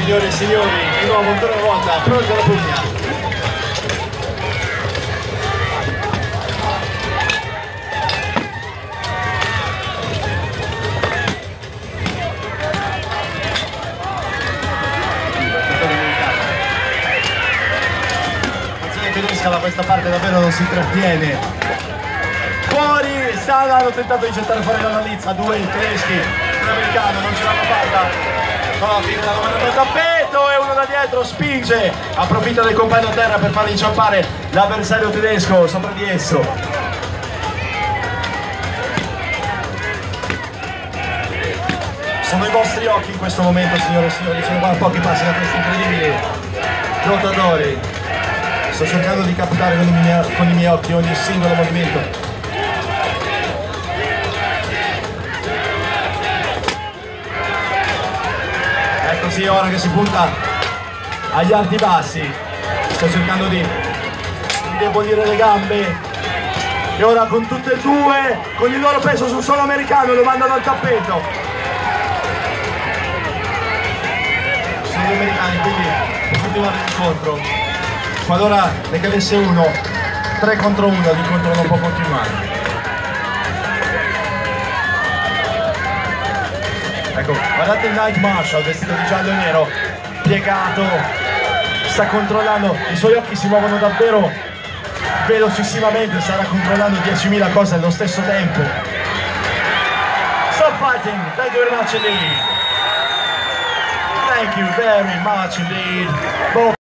signore e signori, di nuovo ancora una volta, pronto alla pugna. Tedesca da questa parte davvero non si trattiene. Fuori, hanno tentato di gettare fuori la lizza, due tedeschi, un americano, non ce l'hanno fatta. Alla fine la domanda del tappeto e uno da dietro spinge, approfitta del compagno a terra per far inciampare l'avversario tedesco sopra di esso. Sono i vostri occhi in questo momento, signore e signori, sono qua a pochi passi da questi incredibili lottatori. Sto cercando di captare con i miei occhi ogni singolo movimento. Eccoci ora che si punta agli alti bassi. Sto cercando di indebolire le gambe. E ora con tutte e due, con il loro peso sul suolo americano, lo mandano al tappeto. Sono gli americani, quindi per continuare l'incontro. Qualora ne cadesse uno, 3 contro 1, l'incontro non può continuare. Ecco, guardate il Night Marshal vestito di giallo e nero, piegato, sta controllando, i suoi occhi si muovono davvero velocissimamente, starà controllando 10.000 cose allo stesso tempo. Stop fighting, thank you very much indeed. Thank you very much indeed.